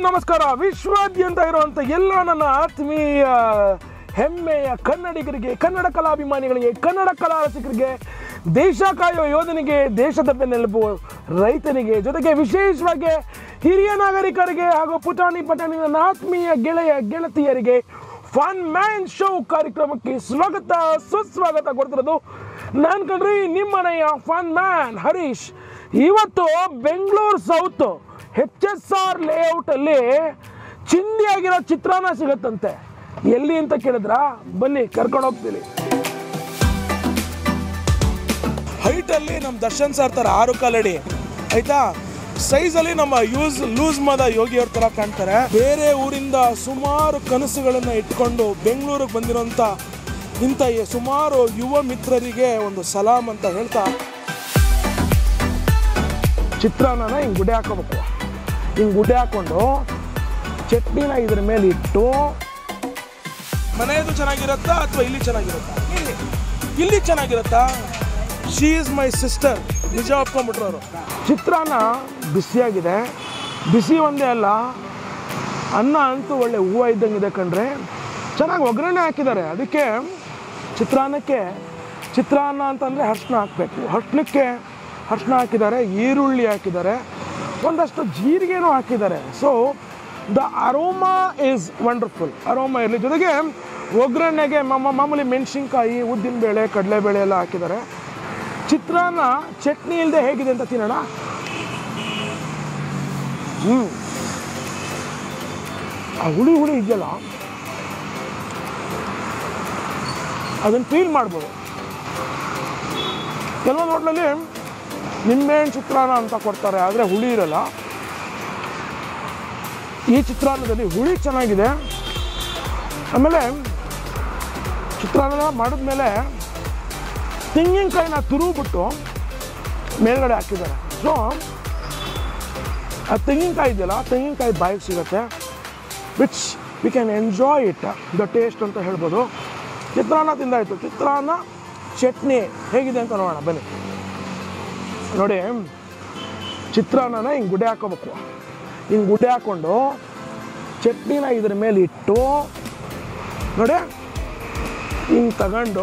ನಮಸ್ಕಾರ. ವಿಶ್ವಾದ್ಯಂತ ಇರುವಂಥ ಎಲ್ಲ ನನ್ನ ಆತ್ಮೀಯ ಹೆಮ್ಮೆಯ ಕನ್ನಡಿಗರಿಗೆ, ಕನ್ನಡ ಕಲಾಭಿಮಾನಿಗಳಿಗೆ, ಕನ್ನಡ ಕಲಾ ರಸಿಕರಿಗೆ, ದೇಶ ಕಾಯೋ ಯೋಧನಿಗೆ, ದೇಶದ ಬೆನ್ನೆಲುಬು ರೈತನಿಗೆ, ಜೊತೆಗೆ ವಿಶೇಷವಾಗಿ ಹಿರಿಯ ನಾಗರಿಕರಿಗೆ ಹಾಗೂ ಪುಟಾಣಿ ನನ್ನ ಆತ್ಮೀಯ ಗೆಳೆಯ ಗೆಳತಿಯರಿಗೆ ಫನ್ ಮ್ಯಾನ್ ಶೋ ಕಾರ್ಯಕ್ರಮಕ್ಕೆ ಸ್ವಾಗತ ಸುಸ್ವಾಗತ ಕೊಡ್ತಿರೋದು ನಾನು ಕಣ್ರಿ ನಿಮ್ಮನೆಯ ಫನ್ ಮ್ಯಾನ್ ಹರೀಶ್. ಇವತ್ತು ಬೆಂಗಳೂರು ಸೌತ್ HSR ಲೇಔಟಲ್ಲಿ ಚಿಂದಿಯಾಗಿರೋ ಚಿತ್ರಾನ್ನ ಸಿಗುತ್ತಂತೆ. ಎಲ್ಲಿ ಅಂತ ಕೇಳಿದ್ರ ಬನ್ನಿ ಕರ್ಕೊಂಡು ಹೋಗ್ತೀವಿ. ಹೈಟಲ್ಲಿ ನಮ್ಮ ದರ್ಶನ್ ಸರ್ ಥರ 6 ಕಾಲಡಿ ಆಯ್ತಾ, ಸೈಜಲ್ಲಿ ನಮ್ಮ ಲೂಸ್ ಮಾದ ಯೋಗಿಯವ್ರ ಥರ ಕಾಣ್ತಾರೆ. ಬೇರೆ ಊರಿಂದ ಸುಮಾರು ಕನಸುಗಳನ್ನು ಇಟ್ಕೊಂಡು ಬೆಂಗಳೂರಿಗೆ ಬಂದಿರೋಂಥ ಇಂಥ ಸುಮಾರು ಯುವ ಮಿತ್ರರಿಗೆ ಒಂದು ಸಲಾಮ್ ಅಂತ ಹೇಳ್ತಾ, ಚಿತ್ರಾನ್ನ ಹಿಂಗೆ ಗುಡ್ಡೆ ಹಾಕೋಬೇಕು. ಹಿಂಗೆ ಗುಡ್ಡೆ ಹಾಕ್ಕೊಂಡು ಚಟ್ನಿನ ಇದ್ರ ಮೇಲೆ ಇಟ್ಟು, ಮನೆಯದು ಚೆನ್ನಾಗಿರುತ್ತಾ ಅಥವಾ ಇಲ್ಲಿ ಚೆನ್ನಾಗಿರುತ್ತಾ? ಇಲ್ಲಿ ಚೆನ್ನಾಗಿರುತ್ತಾ? She is my sister. ನಿಜ ಒಪ್ಕೊಂಡ್ಬಿಟ್ರು ಅವರು. ಚಿತ್ರಾನ್ನ ಬಿಸಿಯಾಗಿದೆ. ಬಿಸಿ ಒಂದೇ ಅಲ್ಲ, ಅನ್ನ ಅಂತೂ ಒಳ್ಳೆ ಹೂವು ಇದ್ದಂಗಿದೆ ಕಣ್ರೆ. ಚೆನ್ನಾಗಿ ಒಗ್ಗರಣೆ ಹಾಕಿದ್ದಾರೆ. ಅದಕ್ಕೆ ಚಿತ್ರಾನ್ನ ಅಂತಂದರೆ ಅರ್ಶಿನ ಹಾಕಬೇಕು. ಅರ್ಶಿನ ಹಾಕಿದ್ದಾರೆ, ಈರುಳ್ಳಿ ಹಾಕಿದ್ದಾರೆ, ಒಂದಷ್ಟು ಜೀರಿಗೆನೂ ಹಾಕಿದ್ದಾರೆ. So the aroma is wonderful. Aroma ಇರಲಿ, ಜೊತೆಗೆ ಒಗ್ಗರಣೆಗೆ ಮಾಮೂಲಿ ಮೆಣಸಿನ್ಕಾಯಿ, ಉದ್ದಿನಬೇಳೆ, ಕಡಲೆಬೇಳೆ ಎಲ್ಲ ಹಾಕಿದ್ದಾರೆ. ಚಿತ್ರಾನ್ನ ಚಟ್ನಿ ಇಲ್ಲದೆ ಹೇಗಿದೆ ಅಂತ ತಿನ್ನೋಣ. ಆ ಹುಳಿ ಇದೆಯಲ್ಲ, ಅದನ್ನು ಫೀಲ್ ಮಾಡ್ಬೋದು. ಕೆಲವೊಂದು ಹೋಟ್ಲಲ್ಲಿ ನಿಂಬೆಹಣ್ಣು ಚಿತ್ರಾನ್ನ ಅಂತ ಕೊಡ್ತಾರೆ, ಆದರೆ ಹುಳಿ ಇರಲ್ಲ. ಈ ಚಿತ್ರಾನ್ನದಲ್ಲಿ ಹುಳಿ ಚೆನ್ನಾಗಿದೆ. ಆಮೇಲೆ ಚಿತ್ರಾನ್ನ ಮಾಡಿದ್ಮೇಲೆ ತೆಂಗಿನಕಾಯಿನ ತುರುಬಿಟ್ಟು ಮೇಲ್ಗಡೆ ಹಾಕಿದ್ದಾರೆ. ಸೊ ಆ ತೆಂಗಿನಕಾಯಿ ಇದೆಯಲ್ಲ, ತೆಂಗಿನಕಾಯಿ ಬಾಯಿಗೆ ಸಿಗುತ್ತೆ, which we can enjoy it the taste ಅಂತ ಹೇಳ್ಬೋದು. ಚಿತ್ರಾನ್ನ ತಿಂದಾಯಿತು. ಚಿತ್ರಾನ್ನ ಚಟ್ನಿ ಹೇಗಿದೆ ಅಂತ ನೋಡೋಣ ಬನ್ನಿ. ನೋಡಿ, ಚಿತ್ರಾನ್ನ ಹಿಂಗೆ ಗುಡ್ಡೆ ಹಾಕೋಬೇಕು. ಹಿಂಗೆ ಗುಡ್ಡೆ ಹಾಕ್ಕೊಂಡು ಚಟ್ನಿನ ಇದ್ರ ಮೇಲೆ ಇಟ್ಟು ನೋಡಿ, ಹಿಂಗೆ ತಗೊಂಡು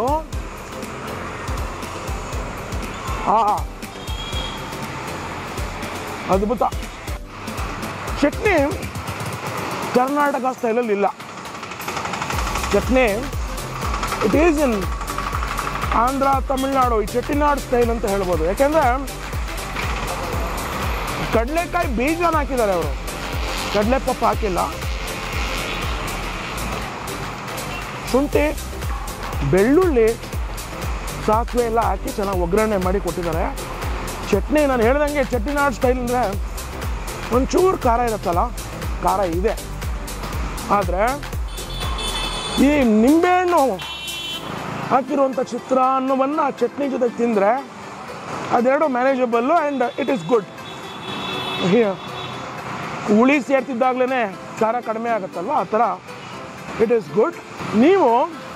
ಅದ್ಭುತ. ಚಟ್ನಿ ಕರ್ನಾಟಕ ಸ್ಟೈಲಲ್ಲಿ ಇಲ್ಲ. Chutney it is in Andhra, Tamil Nadu, ಈ ಚೆಟ್ಟಿನಾಡು ಸ್ಟೈಲ್ ಅಂತ ಹೇಳ್ಬೋದು. ಯಾಕೆಂದರೆ ಕಡಲೆಕಾಯಿ ಬೀಜನ ಹಾಕಿದ್ದಾರೆ ಅವರು, ಕಡಲೆ ಪಪ್ಪು ಹಾಕಿಲ್ಲ. ಶುಂಠಿ, ಬೆಳ್ಳುಳ್ಳಿ, ಸಾಸಿವೆ ಎಲ್ಲ ಹಾಕಿ ಚೆನ್ನಾಗಿ ಒಗ್ಗರಣೆ ಮಾಡಿ ಕೊಟ್ಟಿದ್ದಾರೆ. ಚಟ್ನಿ ನಾನು ಹೇಳ್ದಂಗೆ ಚೆಟ್ಟಿನಾಡು ಸ್ಟೈಲ್ ಅಂದರೆ ಒಂಚೂರು ಖಾರ ಇರುತ್ತಲ್ಲ, ಖಾರ ಇದೆ. ಆದರೆ ಈ ನಿಂಬೆಹಣ್ಣು ಹಾಕಿರುವಂಥ ಚಿತ್ರಾನ್ನವನ್ನು ಚಟ್ನಿ ಜೊತೆಗೆ ತಿಂದರೆ ಅದೆರಡು manageable and it is good. ಹುಳಿ ಸೇರ್ತಿದ್ದಾಗಲೇ ಖಾರ ಕಡಿಮೆ ಆಗುತ್ತಲ್ವ, ಆ ಥರ ಇಟ್ ಈಸ್ ಗುಡ್. ನೀವು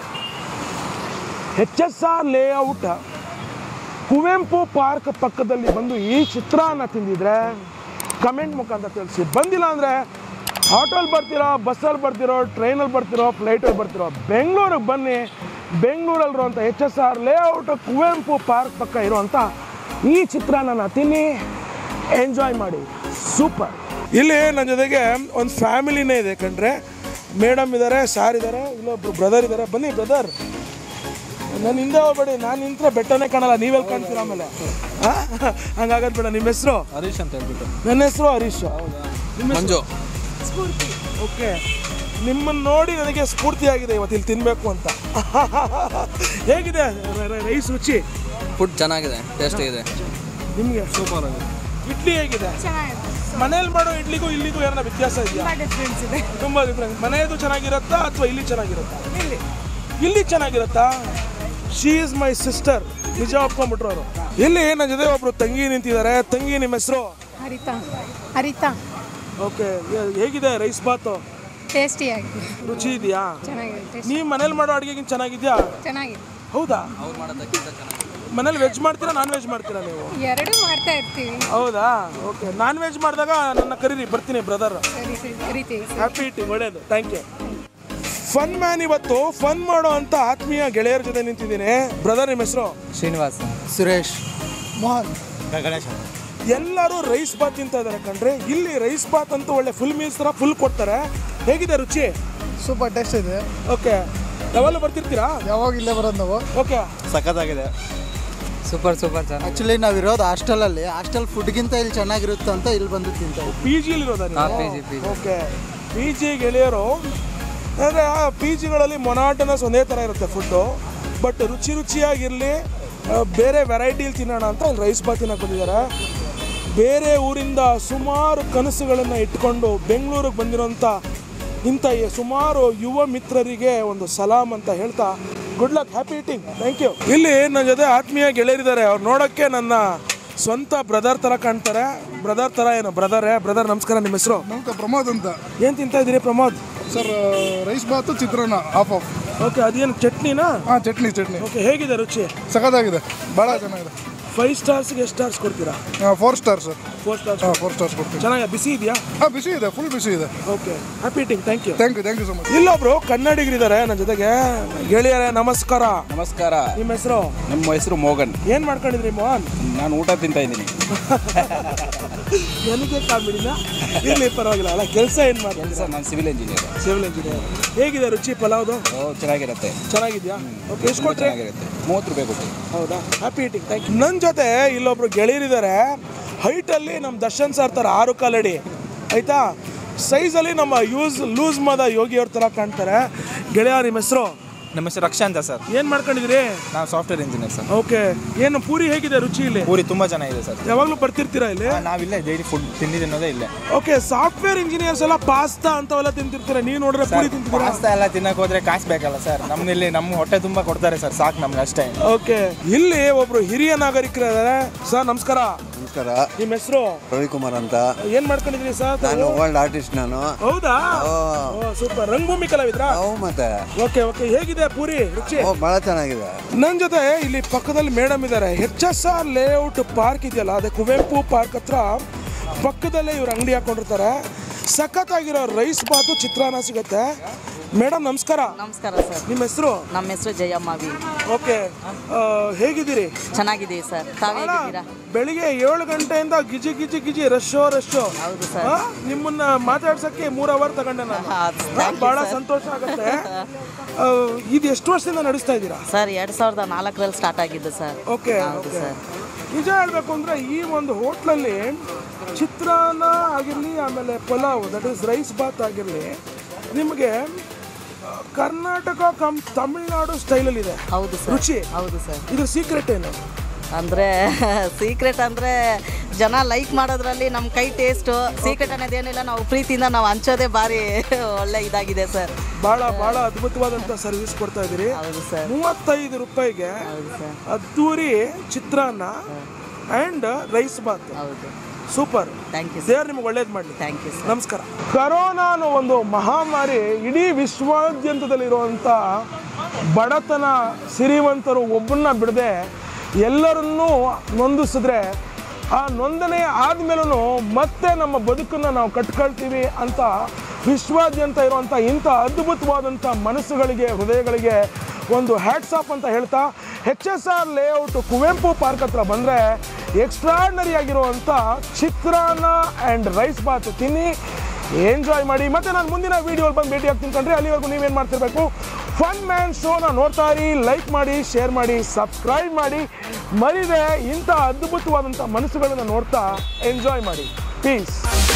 HSR ಲೇಔಟ್ ಕುವೆಂಪು ಪಾರ್ಕ್ ಪಕ್ಕದಲ್ಲಿ ಬಂದು ಈ ಚಿತ್ರಾನ್ನ ತಿಂದಿದ್ರೆ ಕಮೆಂಟ್ ಮುಖಾಂತರ ತಿಳಿಸಿ. ಬಂದಿಲ್ಲ ಅಂದರೆ ಆಟೋಲ್ಲಿ ಬರ್ತಿರೋ, ಬಸ್ಸಲ್ಲಿ ಬರ್ತಿರೋ, ಟ್ರೈನಲ್ಲಿ ಬರ್ತಿರೋ, ಫ್ಲೈಟಲ್ಲಿ ಬರ್ತಿರೋ, ಬೆಂಗಳೂರಿಗೆ ಬನ್ನಿ. ಬೆಂಗಳೂರಲ್ಲಿರುವಂಥ HSR ಲೇಔಟ್ ಕುವೆಂಪು ಪಾರ್ಕ್ ಪಕ್ಕ ಇರುವಂಥ ಈ ಚಿತ್ರಾನ್ನ ತಿನ್ನಿ, ಎಂಜಾಯ್ ಮಾಡಿ. ಸೂಪರ್. ಇಲ್ಲಿ ನನ್ನ ಜೊತೆಗೆ ಒಂದು ಫ್ಯಾಮಿಲಿನೇ ಇದೆ ಕಣ್ರೆ. ಮೇಡಮ್ ಇದ್ದಾರೆ, ಸಾರ್ ಇದ್ದಾರೆ, ಇಲ್ಲೊಬ್ರು ಬ್ರದರ್ ಇದ್ದಾರೆ. ಬನ್ನಿ ಬ್ರದರ್, ನಾನು ಹಿಂದೆ ಹೋಗ್ಬೇಡಿ, ನಾನು ನಿಂತರೆ ಬೆಟ್ಟನೇ ಕಾಣಲ್ಲ, ನೀವೆಲ್ಲಿ ಕಾಣ್ತೀರ ಆಮೇಲೆ. ಹಂಗಾಗದ್ ಬೇಡ. ನಿಮ್ಮ ಹೆಸರು? ಹರೀಶ್ ಅಂತ ಹೇಳ್ಬಿಟ್ಟು. ನನ್ನ ಹೆಸರು ಹರೀಶ್. ಮಂಜು. ಸ್ಫೂರ್ತಿ. ಓಕೆ, ನಿಮ್ಮನ್ನು ನೋಡಿ ನನಗೆ ಸ್ಫೂರ್ತಿಯಾಗಿದೆ ಇವತ್ತು ಇಲ್ಲಿ ತಿನ್ನಬೇಕು ಅಂತ. ಹೇಗಿದೆ ರೈಸ್ ರುಚಿ? ಫುಡ್ ಚೆನ್ನಾಗಿದೆ, ಟೇಸ್ಟ್ ಇದೆ. ನಿಮಗೆ? ಸೂಪರ್ ಆಗಿದೆ. ಇಡ್ಲಿ ಹೇಗಿದೆ? ಮನೇಲಿ ಮಾಡೋ ಇಡ್ಲಿಗೂ ಇಲ್ಲಿಗೂ ಏನಾರ ವ್ಯತ್ಯಾಸ ಇದೆಯಾ? ತುಂಬ ಡಿಫ್ರೆನ್ಸ್. ಮನೆಯದು ಚೆನ್ನಾಗಿರುತ್ತಾ ಅಥವಾ ಇಲ್ಲಿ ಚೆನ್ನಾಗಿರುತ್ತಾ? ಇಲ್ಲಿ ಚೆನ್ನಾಗಿರುತ್ತಾ? She is my sister. ನಿಜ ಒಪ್ಕೊಂಡ್ಬಿಟ್ರು ಅವರು. ಇಲ್ಲಿ ನನ್ನ ಜೊತೆ ಒಬ್ರು ತಂಗಿ ನಿಂತಿದ್ದಾರೆ. ತಂಗಿ, ನಿಮ್ಮ ಹೆಸರು? ಹರಿತಾ. ಓಕೆ, ಹೇಗಿದೆ ರೈಸ್ ಬಾತು? ಟೇಸ್ಟಿ ಆಗಿದೆ. ರುಚಿ ಇದೆಯಾ? ಚೆನ್ನಾಗಿದೆ. ನೀವು ಮನೇಲಿ ಮಾಡೋ ಅಡುಗೆಗಿಂತ ಚೆನ್ನಾಗಿದೆಯಾ? ಚೆನ್ನಾಗಿದೆ. ಹೌದಾ? ಅವ್ರು ಮಾಡೋದಕ್ಕಿಂತ ಚೆನ್ನಾಗಿದೆ. ಮನೇಲಿ ವೆಜ್ ಮಾಡ್ತೀರಾ ನಾನ್ ವೆಜ್ ಮಾಡ್ತೀರಾ ನೀವು? ಎರಡೂ ಮಾಡ್ತಾ ಇರ್ತೀವಿ. ಹೌದಾ? ಓಕೆ. ನಾನ್ ವೆಜ್ ಮಾಡಿದಾಗ ನನ್ನ ಕರೀರಿ, ಬರ್ತೀನಿ ಬ್ರದರ್. ಸರಿ ಸರಿ ಕರಿತೀವಿ ಸರ್. Happy eating. ಒಳ್ಳೇದು, ಥ್ಯಾಂಕ್ ಯು. ಫನ್ ಮ್ಯಾನ್ ಇವತ್ತು ಫನ್ ಮಾಡೋ ಅಂತ ಆತ್ಮೀಯ ಗೆಳೆಯರ ಜೊತೆ ನಿಂತಿದ್ದೀನಿ. ಬ್ರದರ್, ನಿಮ್ಮ ಹೆಸರು? ಶ್ರೀನಿವಾಸ್. ಸುರೇಶ್, ಮೋಹನ್, ಗಣೇಶ. ಎಲ್ಲರೂ ರೈಸ್ ಬಾತ್ ತಿಂತಾ ಇದ್ದಾರೆ ಕಣ್ರಿ. ಇಲ್ಲಿ ರೈಸ್ ಬಾತ್ ಅಂತೂ ಒಳ್ಳೆ ಫುಲ್ ಮೀಲ್ಸ್ ಥರ ಫುಲ್ ಕೊಡ್ತಾರೆ. ಹೇಗಿದೆ ರುಚಿ? ಸೂಪರ್ ಟೇಸ್ಟ್ ಇದೆ. ಓಕೆ. ಯಾವಾಗಲೂ ಬರ್ತಿರ್ತೀರಾ? ಯಾವಾಗ ಇಲ್ಲೇ ಬರೋದು ನಾವು. ಓಕೆ. ಸಖತ್ತಾಗಿದೆ. ಸೂಪರ್ ಚೆನ್ನಾಗಿ. ಆ್ಯಕ್ಚುಲಿ ನಾವಿರೋದು ಹಾಸ್ಟೆಲಲ್ಲಿ. ಹಾಸ್ಟೆಲ್ ಫುಡ್ಗಿಂತ ಇಲ್ಲಿ ಚೆನ್ನಾಗಿರುತ್ತೆ ಅಂತ ಇಲ್ಲಿ ಬಂದು ತಿಂತೀವಿ. ಪಿ ಜಿಲಿರೋದ? PG. ಓಕೆ. ಪಿ ಜಿ ಗೆಳೆಯರು ಅಂದರೆ ಪಿ ಜಿಗಳಲ್ಲಿ ಮೊನಾಟನಸ್ ಒಂದೇ ಥರ ಇರುತ್ತೆ ಫುಡ್ಡು. ಬಟ್ ರುಚಿಯಾಗಿರಲಿ, ಬೇರೆ ವೆರೈಟಿಲಿ ತಿನ್ನೋಣ ಅಂತ ಇಲ್ಲಿ ರೈಸ್ ಬಾತ್ ತಿನ್ನೋಕೆ ಬಂದಿದ್ದಾರೆ. ಬೇರೆ ಊರಿಂದ ಸುಮಾರು ಕನಸುಗಳನ್ನು ಇಟ್ಕೊಂಡು ಬೆಂಗಳೂರಿಗೆ ಬಂದಿರೋಂಥ ಇಂಥ ಸುಮಾರು ಯುವ ಮಿತ್ರರಿಗೆ ಒಂದು ಸಲಾಮ್ ಅಂತ ಹೇಳ್ತಾ good luck, happy eating, thank you. ಇಲ್ಲಿ ನನ್ನ ಜೊತೆ ಆತ್ಮೀಯ ಗೆಳೆಯರಿದ್ದಾರೆ. ಅವ್ರು ನೋಡೋಕ್ಕೆ ನನ್ನ ಸ್ವಂತ ಬ್ರದರ್ ಥರ ಕಾಣ್ತಾರೆ. ಬ್ರದರ್ ಥರ ಏನು ಬ್ರದರ್ ನಮಸ್ಕಾರ. ನಿಮ್ಮ ಹೆಸರು? ನಮ್ಗೆ ಪ್ರಮೋದ್ ಅಂತ. ಏನು ತಿಂತಾ ಇದ್ದೀರಿ ಪ್ರಮೋದ್? ಸರ್ ರೈಸ್ ಬಾತು ಚಿತ್ರಾನ್ನ ಆಫ್. ಓಕೆ. ಅದೇನು ಚಟ್ನಿನಾ? ಹಾಂ, ಚಟ್ನಿ. ಓಕೆ. ಹೇಗಿದೆ ರುಚಿ? ಸಖತ್ತಾಗಿದೆ, ಭಾಳ ಚೆನ್ನಾಗಿದೆ. 5 ಸ್ಟಾರ್ಸ್ಗೆ ಎಷ್ಟು ಸ್ಟಾರ್ಸ್ ಕೊಡ್ತೀರಾ? 4 ಸ್ಟಾರ್ ಸರ್. 4 ಸ್ಟಾರ್ಸ್. ಹಾಂ, 4 ಸ್ಟಾರ್ಸ್ ಕೊಡ್ತೀವಿ. ಚೆನ್ನಾಗಿ ಬಿಸಿ ಇದೆಯಾ? ಹಾಂ, ಬಿಸಿ ಇದೆ, ಫುಲ್ ಬಿಸಿ ಇದೆ. Okay. Happy eating, thank you. Thank you so much. ಇಲ್ಲೊಬ್ರು ಕನ್ನಡಿಗರಿದ್ದಾರೆ ನನ್ನ ಜೊತೆಗೆ. ಗೆಳೆಯರೇ ನಮಸ್ಕಾರ. ನಮಸ್ಕಾರ. ನಿಮ್ಮ ಹೆಸರು? ನಮ್ಮ ಹೆಸರು ಮೋಹನ್. ಏನು ಮಾಡ್ಕೊಂಡಿದ್ರಿ ಮೋಹನ್? ನಾನು ಊಟ ತಿಂತಾ ಇದ್ದೀನಿ. ನನಗೆ ಕಾಮಿಡಿನ ಇರಲಿ, ಪರವಾಗಿಲ್ಲ ಅಲ್ಲ. ಕೆಲಸ ಏನು ಮಾಡಿ? ಕೆಲಸ ನಾನು ಸಿವಿಲ್ ಇಂಜಿನಿಯರ್. ಹೇಗಿದೆ ರುಚಿ ಪಲಾವ್ದು? ಚೆನ್ನಾಗಿರುತ್ತೆ. ಚೆನ್ನಾಗಿದೆಯಾ? ಓಕೆ. ಎಷ್ಟು ಕೊಟ್ಟರೆ? ಚೆನ್ನಾಗಿರುತ್ತೆ. 30 ರೂಪಾಯಿ ಕೊಟ್ಟು. ಹೌದಾ? Happy eating, thank you. ನನ್ನ ಜೊತೆ ಇಲ್ಲೊಬ್ರು ಗೆಳೆಯರಿದ್ದಾರೆ. ಹೈಟಲ್ಲಿ ನಮ್ಮ ದರ್ಶನ್ ಸರ್ ಥರ 6 ಕಾಲಡಿ, ಆಯಿತಾ? ಸೈಜಲ್ಲಿ ನಮ್ಮ ಲೂಸ್ ಮಾದ ಯೋಗಿಯವ್ರ ಥರ ಕಾಣ್ತಾರೆ. ಗೆಳೆಯ, ನಿಮ್ಮ ಹೆಸರು? ನಮ್ಮ ಹೆಸರು ರಕ್ಷಾ ಅಂತ ಸರ್. ಏನು ಮಾಡ್ಕೊಂಡಿದ್ದೀರಿ? ನಾವು ಸಾಫ್ಟ್ವೇರ್ ಇಂಜಿನಿಯರ್ ಸರ್. ಓಕೆ. ಏನು ಪೂರಿ ಹೇಗಿದೆ ರುಚಿ ಇಲ್ಲಿ? ಪೂರಿ ತುಂಬ ಚೆನ್ನಾಗಿದೆ ಸರ್. ಯಾವಾಗಲೂ ಬರ್ತಿರ್ತೀರಾ ಇಲ್ಲಿ? ನಾವಿಲ್ಲೇ ಡೈಲಿ ಫುಡ್ ತಿನ್ನೋದೇ ಇಲ್ಲೇ. ಓಕೆ. ಸಾಫ್ಟ್ವೇರ್ ಇಂಜಿನಿಯರ್ಸ್ ಎಲ್ಲ ಪಾಸ್ತಾ ಅಂಥವೆಲ್ಲ ತಿಂತಿರ್ತಾರೆ, ನೀವು ನೋಡಿದ್ರೆ ಪೂರಿ ತಿಂತಿದ್ದೀರಾ? ಪಾಸ್ತಾ ಎಲ್ಲ ತಿನ್ನಕ್ಕೆ ಹೋದ್ರೆ ಕಾಸು ಬೇಕಲ್ಲ ಸರ್. ನಮ್ಮಲ್ಲಿ ನಮ್ಮ ಹೊಟ್ಟೆ ತುಂಬ ಕೊಡ್ತಾರೆ ಸರ್, ಸಾಕು ನಮ್ಗೆ ಅಷ್ಟೇ. ಓಕೆ. ಇಲ್ಲಿ ಒಬ್ರು ಹಿರಿಯ ನಾಗರಿಕರಿದ್ದಾರೆ. ಸರ್ ನಮಸ್ಕಾರ. ನಮಸ್ಕಾರ. ನಿಮ್ಮ ಹೆಸರು? ರವಿಕುಮಾರ್ ಅಂತ. ಏನ್ ಮಾಡ್ಕೊಂಡಿದ್ರಿ ಸರ್? ನಾನು ವರ್ಲ್ಡ್ ಆರ್ಟಿಸ್ಟ್. ನಾನು. ಹೌದಾ? ಸೂಪರ್. ರಂಗಭೂಮಿ ಕಲಾವಿದ್ರಾ? ಮತ್ತೆ. ಓಕೆ. ಹೇಗಿದೆ ಪೂರಿ ರುಚಿ? ಬಹಳ ಚೆನ್ನಾಗಿದೆ. ನನ್ನ ಜೊತೆ ಇಲ್ಲಿ ಪಕ್ಕದಲ್ಲಿ ಮೇಡಮ್ ಇದ್ದಾರೆ. HSR ಲೇಔಟ್ ಪಾರ್ಕ್ ಇದೆಯಲ್ಲ, ಅದೇ ಕುವೆಂಪು ಪಾರ್ಕ್ ಹತ್ರ ಪಕ್ಕದಲ್ಲೇ ಇವ್ರು ಅಂಗಡಿ ಹಾಕೊಂಡಿರ್ತಾರೆ. ಸಖತ್ತಾಗಿರೋ ರೈಸ್ ಬಾತು ಚಿತ್ರಾನ್ನ ಸಿಗುತ್ತೆ. ಮೇಡಮ್ ನಮಸ್ಕಾರ. ನಮಸ್ಕಾರ ಸರ್. ನಿಮ್ಮ ಹೆಸರು? ನಮ್ಮ ಹೆಸರು ಜಯಮ್ಮ ವಿ. ಓಕೆ. ಹೇಗಿದ್ದೀರಿ? ಚೆನ್ನಾಗಿದ್ದೀವಿ ಸರ್. ತಾವೇಗಿದ್ದೀರಾ? ಬೆಳಿಗ್ಗೆ 7 ಗಂಟೆಯಿಂದ ಗಿಜಿ ರಶ್ಶೋ. ಹೌದು ಸರ್. ನಿಮ್ಮನ್ನ ಮಾತಾಡ್ಸಕ್ಕೆ 3 ಅವರ್ ತಗೊಂಡೆ ನಾನು. ಬಹಳ ಸಂತೋಷ ಆಗುತ್ತೆ. ಇದು ಎಷ್ಟು ವರ್ಷದಿಂದ ನಡೆಸ್ತಾ ಇದ್ದೀರಾ ಸರ್? 2004ರಲ್ಲಿ ಸ್ಟಾರ್ಟ್ ಆಗಿದ್ದು ಸರ್. ಓಕೆ. ನಿಜ ಹೇಳಬೇಕು ಅಂದರೆ ಈ ಒಂದು ಹೋಟ್ಲಲ್ಲಿ ಚಿತ್ರಾನ್ನ ಆಗಿರಲಿ, ಆಮೇಲೆ ಪಲಾವ್, ದಟ್ ಈಸ್ ರೈಸ್ ಬಾತ್ ಆಗಿರಲಿ, ನಿಮಗೆ ಕರ್ನಾಟಕ ತಮಿಳ್ನಾಡು ಸ್ಟೈಲಲ್ಲಿದೆ. ಹೌದು ಸರ್. ರುಚಿ. ಹೌದು ಸರ್. ಇದು ಸೀಕ್ರೆಟ್ ಏನು ಅಂದರೆ ಸೀಕ್ರೆಟ್ ಅಂದರೆ ಜನ ಲೈಕ್ ಮಾಡೋದ್ರಲ್ಲಿ ನಮ್ಮ ಕೈ ಟೇಸ್ಟು. ಸೀಕ್ರೆಟ್ ಅನ್ನೋದೇನಿಲ್ಲ, ನಾವು ಪ್ರೀತಿಯಿಂದ ನಾವು ಹಂಚೋದೇ ಭಾರಿ ಒಳ್ಳೆ ಇದಾಗಿದೆ ಸರ್. ಭಾಳ ಅದ್ಭುತವಾದಂಥ ಸರ್ವಿಸ್ ಕೊಡ್ತಾ ಇದ್ದೀರಿ. ಹೌದು ಸರ್. 35 ರೂಪಾಯಿಗೆ ಅದ್ದೂರಿ ಚಿತ್ರಾನ್ನ ಆ್ಯಂಡ್ ರೈಸ್ ಬಾತ್. ಹೌದು. ಸೂಪರ್. Thank you. ದೇವ್ರು ನಿಮಗೆ ಒಳ್ಳೇದು ಮಾಡಲಿ. Thank you sir. ನಮಸ್ಕಾರ. ಕರೋನಾ ಅನ್ನೋ ಒಂದು ಮಹಾಮಾರಿ ಇಡೀ ವಿಶ್ವಾದ್ಯಂತದಲ್ಲಿರುವಂಥ ಬಡತನ, ಸಿರಿವಂತರು ಒಬ್ಬನ್ನ ಬಿಡದೆ ಎಲ್ಲರನ್ನೂ ನೊಂದಿಸಿದ್ರೆ, ಆ ನೊಂದಣೆ ಆದಮೇಲೂ ಮತ್ತೆ ನಮ್ಮ ಬದುಕನ್ನು ನಾವು ಕಟ್ಕೊಳ್ತೀವಿ ಅಂತ ವಿಶ್ವಾದ್ಯಂತ ಇರುವಂಥ ಇಂಥ ಅದ್ಭುತವಾದಂಥ ಮನಸ್ಸುಗಳಿಗೆ, ಹೃದಯಗಳಿಗೆ ಒಂದು ಹ್ಯಾಟ್ಸ್ ಆಫ್ ಅಂತ ಹೇಳ್ತಾ, HSR ಲೇಔಟ್ ಕುವೆಂಪು ಪಾರ್ಕ್ ಹತ್ರ ಬಂದರೆ ಎಕ್ಸ್ಟ್ರಾರ್ಡನರಿ ಆಗಿರುವಂಥ ಚಿತ್ರಾನ್ನ ಆ್ಯಂಡ್ ರೈಸ್ ಬಾತ್ ತಿನ್ನಿ, ಎಂಜಾಯ್ ಮಾಡಿ. ಮತ್ತು ನಾನು ಮುಂದಿನ ವೀಡಿಯೋಲ್ಲಿ ಬಂದು ಭೇಟಿ ಆಗ್ತೀನಿ ಕಣ್ರಿ. ಅಲ್ಲಿವರೆಗೂ ನೀವೇನು ಮಾಡ್ತಿರ್ಬೇಕು, ಫನ್ ಮ್ಯಾನ್ ಶೋನ ನೋಡ್ತಾ ಇರಿ, ಲೈಕ್ ಮಾಡಿ, ಶೇರ್ ಮಾಡಿ, ಸಬ್ಸ್ಕ್ರೈಬ್ ಮಾಡಿ. ಮರಿದೆ ಇಂಥ ಅದ್ಭುತವಾದಂಥ ಮನಸ್ಸುಗಳನ್ನು ನೋಡ್ತಾ ಎಂಜಾಯ್ ಮಾಡಿ. ಪೀಸ್.